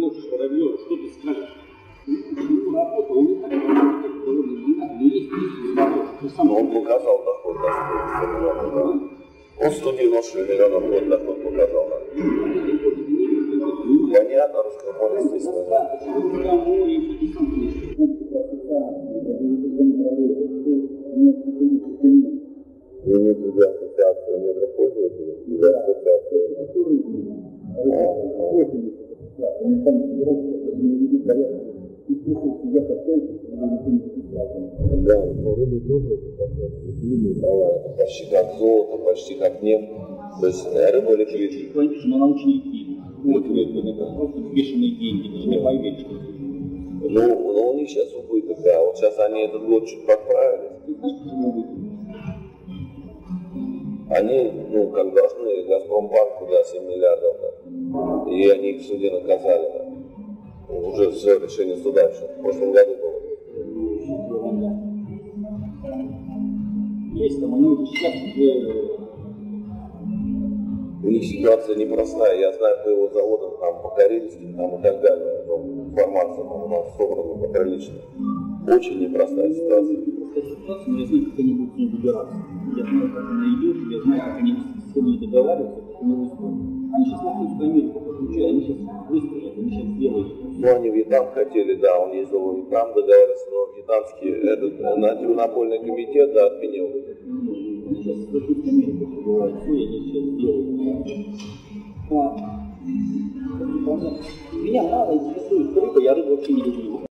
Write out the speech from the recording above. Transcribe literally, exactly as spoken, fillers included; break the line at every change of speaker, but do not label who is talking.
спросишь Воробьева, что ты скажешь? Ну, работа, он не так работает, довольно длинная, но есть доход.
Но он показал доход, да, сто миллионов, да. Он сто девяносто миллионов в год доход показал, да. Понятно, разговор, естественно. Нет для ассоциации недропользователей, для ассоциации. Да, но рыбы тоже почти как золото, почти как нефть. То есть рыба ликвидит.
Но она очень ликвидна. Это просто бешеные деньги, даже не поверишь, что это.
Ну, но у них сейчас убыток, да. Вот сейчас они этот год чуть подправили. Они, ну, как должны, Газпромбанку, да, семь миллиардов, да. И они их в суде наказали, да. Уже все решение суда еще. В прошлом году было.
Есть там, они сейчас уже...
У них ситуация непростая. Я знаю по его заводам, там, по Карельским, там и так далее. Ну, информация там, у нас собрана по приличной. Очень непростая ситуация.
Непростая ситуация, но я знаю, как они будут с ней выбираться. Я знаю, как она идет, я знаю, как они с ней договариваются, как они выстроены. Они сейчас находятся в Америку, подключают, они сейчас выстроят, они сейчас сделают.
Ну, они Вьетнам хотели, да, он ездил в Вьетнам договариваться, но вьетнамский этот антимонопольный комитет, да, отменил.
Они сейчас в Америку добывают все, и они сейчас делают. Меня мало интересует рыба, я рыбу вообще не люблю.